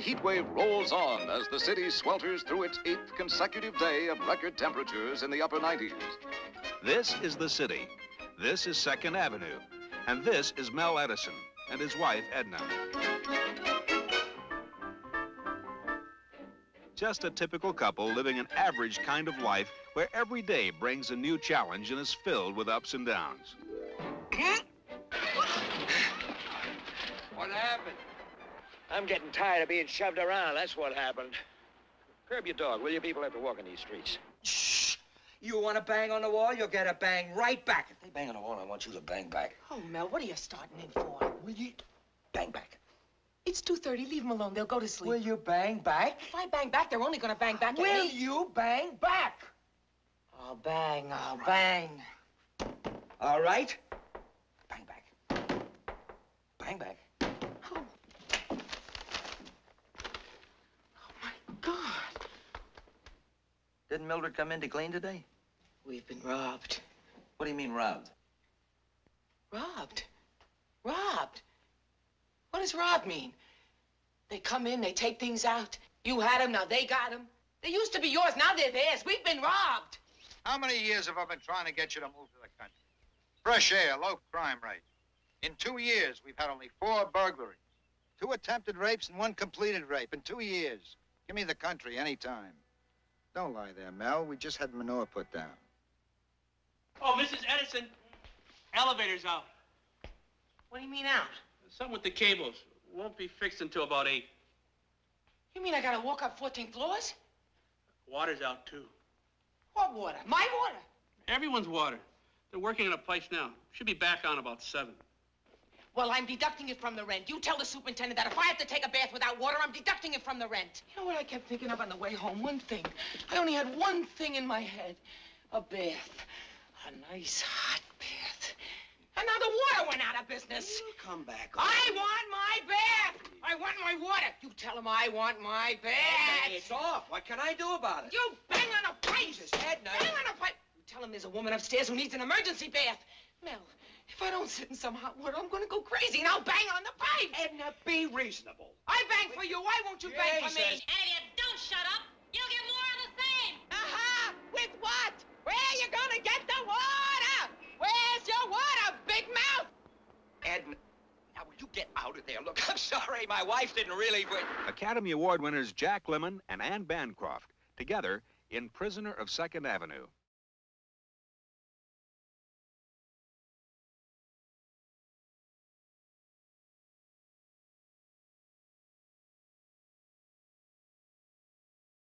heat wave rolls on as the city swelters through its 8th consecutive day of record temperatures in the upper 90s. This is the city. This is Second Avenue. And this is Mel Edison and his wife, Edna. Just a typical couple living an average kind of life where every day brings a new challenge and is filled with ups and downs. What happened? I'm getting tired of being shoved around, that's what happened. Curb your dog, will you? People have to walk in these streets. Shh! You want to bang on the wall, you'll get a bang right back. If they bang on the wall, I want you to bang back. Oh, Mel, what are you starting in for? Will you bang back? It's 2:30. Leave them alone. They'll go to sleep. Will you bang back? If I bang back, they're only going to bang back at me. Will you bang back? I'll bang. I'll bang. All right. Bang back. Bang back. Oh. Oh, my God. Didn't Mildred come in to clean today? We've been robbed. What do you mean robbed? Robbed? Robbed? What does rob mean? They come in, they take things out. You had them, now they got them. They used to be yours, now they're theirs. We've been robbed. How many years have I been trying to get you to move to the country? Fresh air, low crime rate. In 2 years, we've had only 4 burglaries. 2 attempted rapes and 1 completed rape in 2 years. Give me the country anytime. Don't lie there, Mel. We just had manure put down. Oh, Mrs. Edison, elevator's out. What do you mean out? Something with the cables. Won't be fixed until about 8. You mean I gotta walk up 14 floors? Water's out, too. What water? My water? Everyone's water. They're working on a place now. Should be back on about 7. Well, I'm deducting it from the rent. You tell the superintendent that if I have to take a bath without water, I'm deducting it from the rent. You know what I kept thinking of on the way home? One thing. I only had one thing in my head. A bath. A nice hot bath. And now the water went out of business. You'll come back. I want my bath. I want my water. You tell him I want my bath. Okay, it's off. What can I do about it? You bang on a pipe. Jesus, Edna. Bang on a pipe. You tell him there's a woman upstairs who needs an emergency bath. Mel, if I don't sit in some hot water, I'm gonna go crazy and I'll bang on the pipe. Edna, be reasonable. I bang for you. Why won't you bang for me? And if you don't shut up, you'll get more of the same. Aha! With what? Where are you gonna get the water? Where's your water, big mouth? Edna, now will you get out of there? Look, I'm sorry, my wife didn't really... Academy Award winners Jack Lemmon and Anne Bancroft, together in Prisoner of Second Avenue.